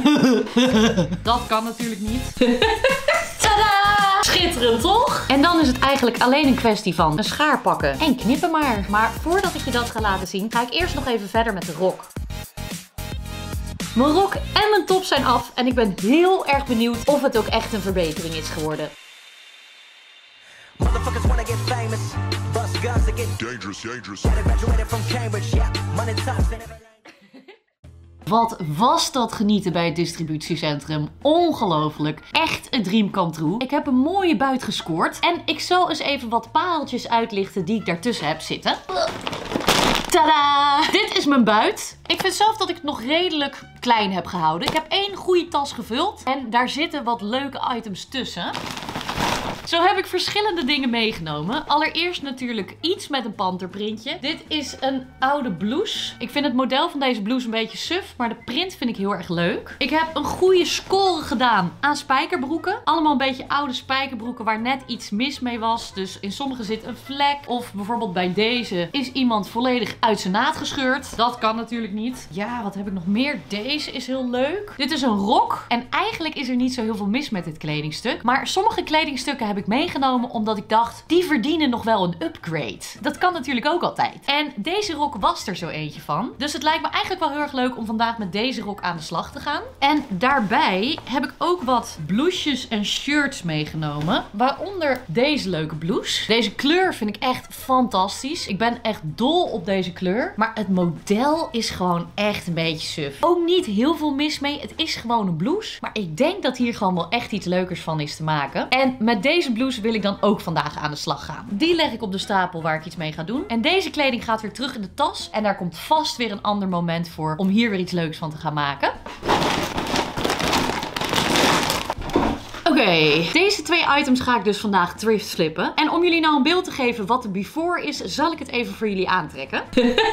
Dat kan natuurlijk niet. Tadaa! Schitterend, toch? En dan is het eigenlijk alleen een kwestie van een schaar pakken en knippen maar. Maar voordat ik je dat ga laten zien, ga ik eerst nog even verder met de rok. Mijn rok en mijn top zijn af en ik ben heel erg benieuwd of het ook echt een verbetering is geworden. Wat was dat genieten bij het distributiecentrum? Ongelooflijk. Echt een dream come true. Ik heb een mooie buit gescoord. En ik zal eens even wat pareltjes uitlichten die ik daartussen heb zitten. Tadaa! Dit is mijn buit. Ik vind zelf dat ik het nog redelijk klein heb gehouden. Ik heb 1 goede tas gevuld. En daar zitten wat leuke items tussen. Zo heb ik verschillende dingen meegenomen. Allereerst natuurlijk iets met een panterprintje. Dit is een oude blouse. Ik vind het model van deze blouse een beetje suf, maar de print vind ik heel erg leuk. Ik heb een goede score gedaan aan spijkerbroeken. Allemaal een beetje oude spijkerbroeken waar net iets mis mee was. Dus in sommige zit een vlek. Of bijvoorbeeld bij deze is iemand volledig uit zijn naad gescheurd. Dat kan natuurlijk niet. Ja, wat heb ik nog meer? Deze is heel leuk. Dit is een rok. En eigenlijk is er niet zo heel veel mis met dit kledingstuk. Maar sommige kledingstukken heb ik meegenomen omdat ik dacht, die verdienen nog wel een upgrade. Dat kan natuurlijk ook altijd. En deze rok was er zo eentje van. Dus het lijkt me eigenlijk wel heel erg leuk om vandaag met deze rok aan de slag te gaan. En daarbij heb ik ook wat blouses en shirts meegenomen. Waaronder deze leuke blouse. Deze kleur vind ik echt fantastisch. Ik ben echt dol op deze kleur. Maar het model is gewoon echt een beetje suf. Ook niet heel veel mis mee. Het is gewoon een blouse. Maar ik denk dat hier gewoon wel echt iets leukers van is te maken. En met deze blouse wil ik dan ook vandaag aan de slag gaan. Die leg ik op de stapel waar ik iets mee ga doen. En deze kleding gaat weer terug in de tas. En daar komt vast weer een ander moment voor om hier weer iets leuks van te gaan maken. Oké, deze 2 items ga ik dus vandaag thrift flippen. En om jullie nou een beeld te geven wat de before is, zal ik het even voor jullie aantrekken.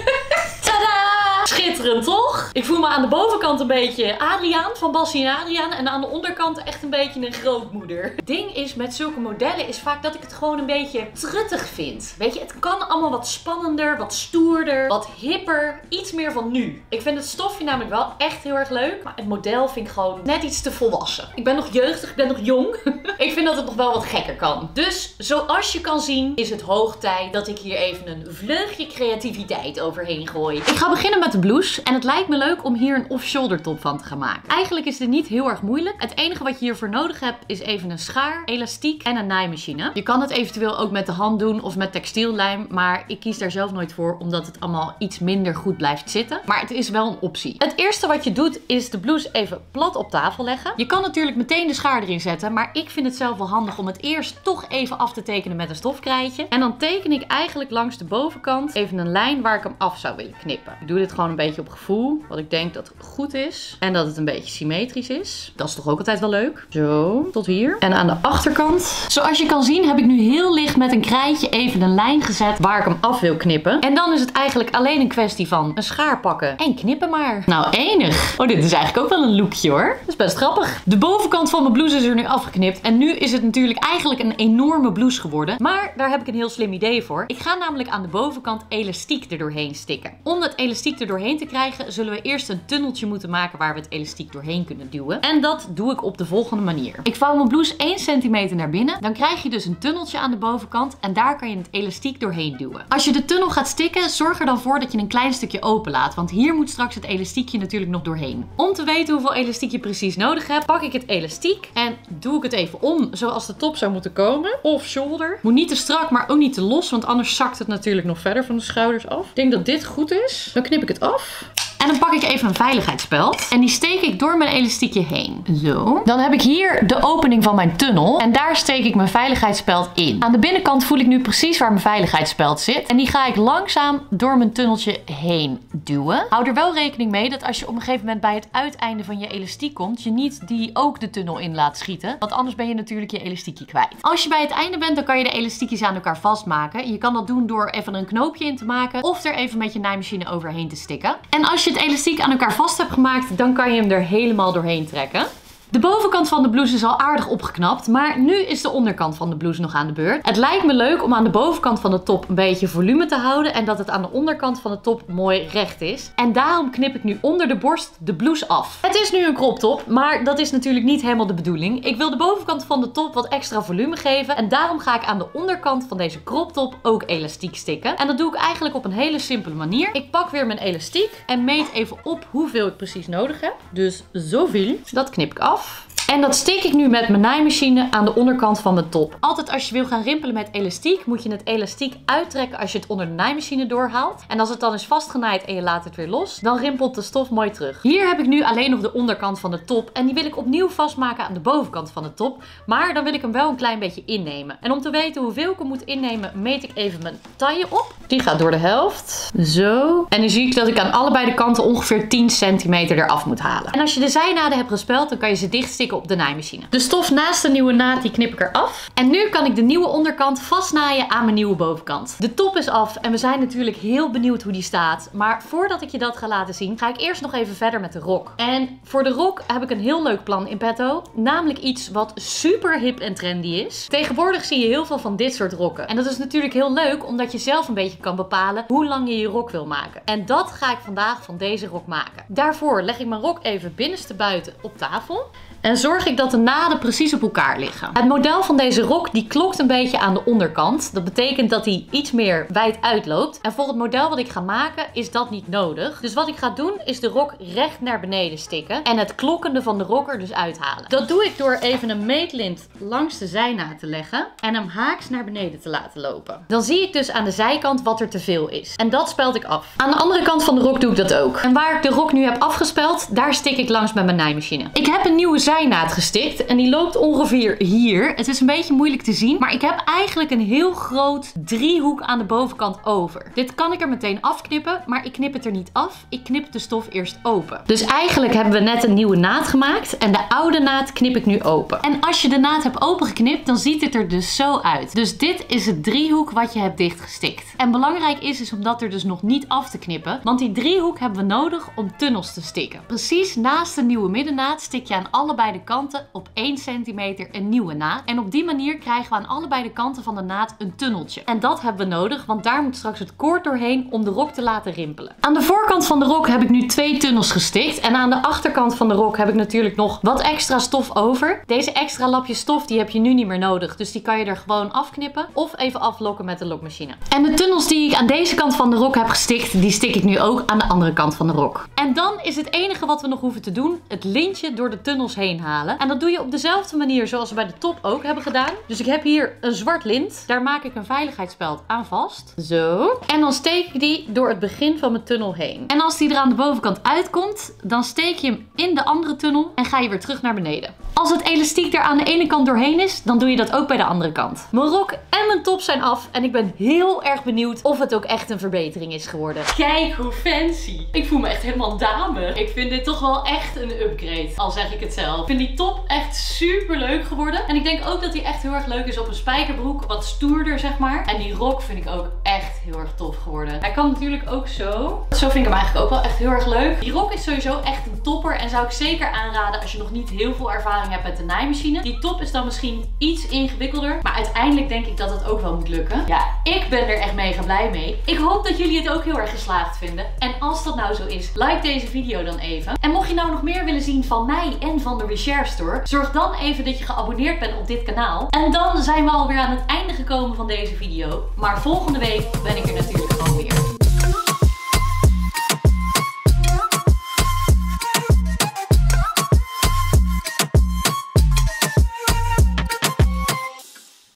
Tadaa! Schitterend, toch? Ik voel me aan de bovenkant een beetje Adriaan van Bassie en Adriaan. En aan de onderkant echt een beetje een grootmoeder. Het ding is met zulke modellen is vaak dat ik het gewoon een beetje truttig vind. Weet je, het kan allemaal wat spannender, wat stoerder, wat hipper. Iets meer van nu. Ik vind het stofje namelijk wel echt heel erg leuk. Maar het model vind ik gewoon net iets te volwassen. Ik ben nog jeugdig, ik ben nog jong. Ik vind dat het nog wel wat gekker kan. Dus zoals je kan zien is het hoog tijd dat ik hier even een vleugje creativiteit overheen gooi. Ik ga beginnen met de blouse. En het lijkt me leuk om hier een off-shoulder top van te gaan maken. Eigenlijk is dit niet heel erg moeilijk. Het enige wat je hiervoor nodig hebt is even een schaar, elastiek en een naaimachine. Je kan het eventueel ook met de hand doen of met textiellijm. Maar ik kies daar zelf nooit voor omdat het allemaal iets minder goed blijft zitten. Maar het is wel een optie. Het eerste wat je doet is de blouse even plat op tafel leggen. Je kan natuurlijk meteen de schaar erin zetten. Maar ik vind het zelf wel handig om het eerst toch even af te tekenen met een stofkrijtje. En dan teken ik eigenlijk langs de bovenkant even een lijn waar ik hem af zou willen knippen. Ik doe dit gewoon een beetje op gevoel. Wat ik denk dat goed is. En dat het een beetje symmetrisch is. Dat is toch ook altijd wel leuk. Zo, tot hier. En aan de achterkant. Zoals je kan zien heb ik nu heel licht met een krijtje even een lijn gezet waar ik hem af wil knippen. En dan is het eigenlijk alleen een kwestie van een schaar pakken en knippen maar. Nou, enig. Oh, dit is eigenlijk ook wel een lookje hoor. Dat is best grappig. De bovenkant van mijn blouse is er nu afgeknipt. En nu is het natuurlijk eigenlijk een enorme blouse geworden. Maar daar heb ik een heel slim idee voor. Ik ga namelijk aan de bovenkant elastiek er doorheen stikken. Om dat elastiek er doorheen te krijgen, zullen we eerst een tunneltje moeten maken waar we het elastiek doorheen kunnen duwen. En dat doe ik op de volgende manier. Ik vouw mijn blouse 1 centimeter naar binnen. Dan krijg je dus een tunneltje aan de bovenkant. En daar kan je het elastiek doorheen duwen. Als je de tunnel gaat stikken, zorg er dan voor dat je een klein stukje open laat. Want hier moet straks het elastiekje natuurlijk nog doorheen. Om te weten hoeveel elastiek je precies nodig hebt, pak ik het elastiek en doe ik het even om zoals de top zou moeten komen. Off shoulder. Moet niet te strak, maar ook niet te los. Want anders zakt het natuurlijk nog verder van de schouders af. Ik denk dat dit goed is. Dan knip ik het af. En dan pak ik even een veiligheidsspeld. En die steek ik door mijn elastiekje heen. Zo. Dan heb ik hier de opening van mijn tunnel. En daar steek ik mijn veiligheidsspeld in. Aan de binnenkant voel ik nu precies waar mijn veiligheidsspeld zit. En die ga ik langzaam door mijn tunneltje heen duwen. Hou er wel rekening mee dat als je op een gegeven moment bij het uiteinde van je elastiek komt, je niet die ook de tunnel in laat schieten. Want anders ben je natuurlijk je elastiekje kwijt. Als je bij het einde bent, dan kan je de elastiekjes aan elkaar vastmaken. Je kan dat doen door even een knoopje in te maken. Of er even met je naaimachine overheen te stikken. En als je het elastiek aan elkaar vast hebt gemaakt, dan kan je hem er helemaal doorheen trekken. De bovenkant van de blouse is al aardig opgeknapt, maar nu is de onderkant van de blouse nog aan de beurt. Het lijkt me leuk om aan de bovenkant van de top een beetje volume te houden en dat het aan de onderkant van de top mooi recht is. En daarom knip ik nu onder de borst de blouse af. Het is nu een crop top, maar dat is natuurlijk niet helemaal de bedoeling. Ik wil de bovenkant van de top wat extra volume geven en daarom ga ik aan de onderkant van deze crop top ook elastiek stikken. En dat doe ik eigenlijk op een hele simpele manier. Ik pak weer mijn elastiek en meet even op hoeveel ik precies nodig heb. Dus zoveel. Dat knip ik af. En dat steek ik nu met mijn naaimachine aan de onderkant van mijn top. Altijd als je wil gaan rimpelen met elastiek, moet je het elastiek uittrekken als je het onder de naaimachine doorhaalt. En als het dan is vastgenaaid en je laat het weer los, dan rimpelt de stof mooi terug. Hier heb ik nu alleen nog de onderkant van de top. En die wil ik opnieuw vastmaken aan de bovenkant van de top. Maar dan wil ik hem wel een klein beetje innemen. En om te weten hoeveel ik hem moet innemen, meet ik even mijn taille op. Die gaat door de helft. Zo. En nu zie ik dat ik aan allebei de kanten ongeveer 10 centimeter eraf moet halen. En als je de zijnaden hebt gespeld, dan kan je ze dichtstikken op de naaimachine. De stof naast de nieuwe naad, die knip ik eraf. En nu kan ik de nieuwe onderkant vastnaaien aan mijn nieuwe bovenkant. De top is af en we zijn natuurlijk heel benieuwd hoe die staat. Maar voordat ik je dat ga laten zien, ga ik eerst nog even verder met de rok. En voor de rok heb ik een heel leuk plan in petto. Namelijk iets wat super hip en trendy is. Tegenwoordig zie je heel veel van dit soort rokken. En dat is natuurlijk heel leuk, omdat je zelf een beetje kan bepalen hoe lang je je rok wil maken. En dat ga ik vandaag van deze rok maken. Daarvoor leg ik mijn rok even binnenstebuiten op tafel. En zorg ik dat de naden precies op elkaar liggen. Het model van deze rok die klokt een beetje aan de onderkant. Dat betekent dat hij iets meer wijd uitloopt. En voor het model wat ik ga maken is dat niet nodig. Dus wat ik ga doen is de rok recht naar beneden stikken. En het klokkende van de rok er dus uithalen. Dat doe ik door even een meetlint langs de zijnaad te leggen. En hem haaks naar beneden te laten lopen. Dan zie ik dus aan de zijkant wat er te veel is. En dat speld ik af. Aan de andere kant van de rok doe ik dat ook. En waar ik de rok nu heb afgespeld, daar stik ik langs met mijn naaimachine. Ik heb een nieuwe zijnaad gestikt en die loopt ongeveer hier. Het is een beetje moeilijk te zien, maar ik heb eigenlijk een heel groot driehoek aan de bovenkant over. Dit kan ik er meteen afknippen, maar ik knip het er niet af. Ik knip de stof eerst open. Dus eigenlijk hebben we net een nieuwe naad gemaakt en de oude naad knip ik nu open. En als je de naad hebt opengeknipt, dan ziet het er dus zo uit. Dus dit is het driehoek wat je hebt dichtgestikt. En belangrijk is om dat er dus nog niet af te knippen, want die driehoek hebben we nodig om tunnels te stikken. Precies naast de nieuwe middennaad stik je aan allebei de kanten op 1 centimeter een nieuwe naad. En op die manier krijgen we aan allebei de kanten van de naad een tunneltje. En dat hebben we nodig, want daar moet straks het koord doorheen om de rok te laten rimpelen. Aan de voorkant van de rok heb ik nu 2 tunnels gestikt. En aan de achterkant van de rok heb ik natuurlijk nog wat extra stof over. Deze extra lapjes stof die heb je nu niet meer nodig. Dus die kan je er gewoon afknippen of even aflokken met de lokmachine. En de tunnels die ik aan deze kant van de rok heb gestikt, die stik ik nu ook aan de andere kant van de rok. En dan is het enige wat we nog hoeven te doen, het lintje door de tunnels heen halen. En dat doe je op dezelfde manier zoals we bij de top ook hebben gedaan. Dus ik heb hier een zwart lint. Daar maak ik een veiligheidsspeld aan vast. Zo. En dan steek ik die door het begin van mijn tunnel heen. En als die er aan de bovenkant uitkomt, dan steek je hem in de andere tunnel en ga je weer terug naar beneden. Als het elastiek er aan de ene kant doorheen is, dan doe je dat ook bij de andere kant. Mijn rok en mijn top zijn af en ik ben heel erg benieuwd of het ook echt een verbetering is geworden. Kijk hoe fancy. Ik voel me echt helemaal dame. Ik vind dit toch wel echt een upgrade, al zeg ik het zelf. Ik vind die top echt super leuk geworden. En ik denk ook dat die echt heel erg leuk is op een spijkerbroek. Wat stoerder, zeg maar. En die rok vind ik ook echt heel erg tof geworden. Hij kan natuurlijk ook zo. Zo vind ik hem eigenlijk ook wel echt heel erg leuk. Die rok is sowieso echt een topper. En zou ik zeker aanraden als je nog niet heel veel ervaring hebt met de naaimachine. Die top is dan misschien iets ingewikkelder. Maar uiteindelijk denk ik dat het ook wel moet lukken. Ja, ik ben er echt mega blij mee. Ik hoop dat jullie het ook heel erg geslaagd vinden. En als dat nou zo is, like deze video dan even. En mocht je nou nog meer willen zien van mij en van de Reshare Store, zorg dan even dat je geabonneerd bent op dit kanaal. En dan zijn we alweer aan het einde gekomen van deze video. Maar volgende week ben ik er natuurlijk